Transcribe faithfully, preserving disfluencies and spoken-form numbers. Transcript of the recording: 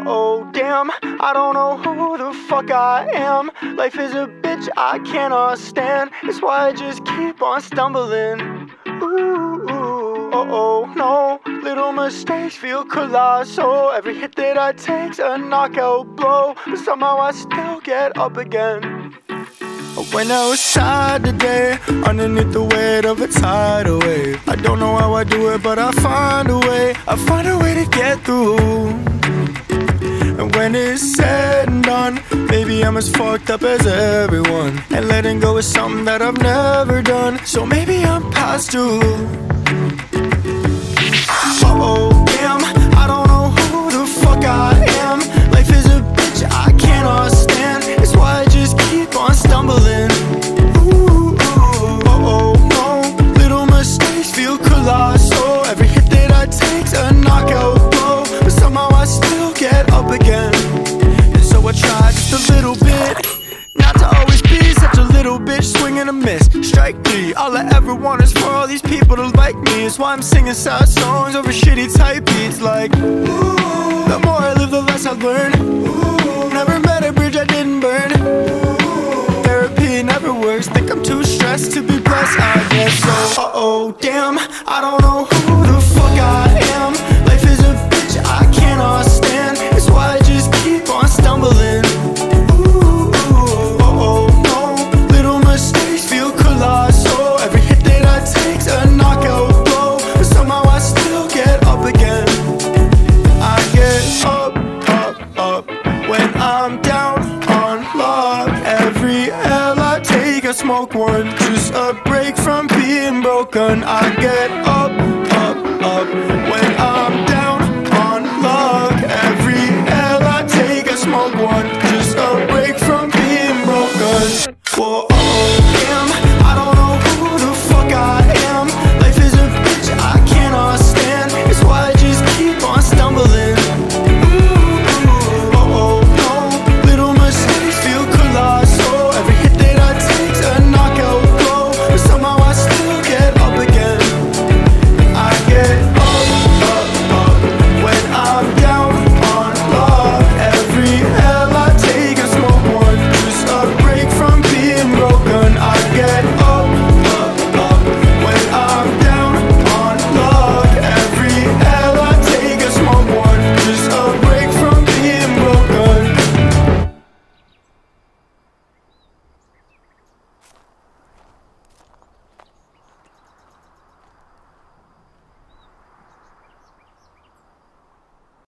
Uh-oh, damn, I don't know who the fuck I am. Life is a bitch I cannot stand. That's why I just keep on stumbling. Ooh, ooh, uh-oh, no. Little mistakes feel colossal. Every hit that I take's a knockout blow, but somehow I still get up again. When I was sad today, underneath the weight of a tidal wave, I don't know how I do it, but I find a way. I find a way to get through. And when it's said and done, maybe I'm as fucked up as everyone, and letting go is something that I've never done, so maybe I'm past due. Uh-oh, damn, I don't know who the fuck I am. Life is a bitch I cannot stand. It's why I just keep on stumbling. Ooh, ooh, uh-oh, no. Little mistakes feel colossal. Every hit that I take's a knockout blow, but somehow I still get up again. And so I try just a little bit, not to always be such a little bitch, swing and a miss, strike three. All I ever want is for all these people to like me. It's why I'm singing sad songs over shitty type beats. Like, ooh, the more I live, the less I learn. Ooh, never met a bridge I didn't burn. Ooh, therapy never works. Think I'm too stressed to be blessed, I guess so. Uh-oh, damn, I don't know who the fuck I am. Life is a bitch I cannot stand. It's why I just keep on stumbling. Smoke one, just a break from being broken. I get up.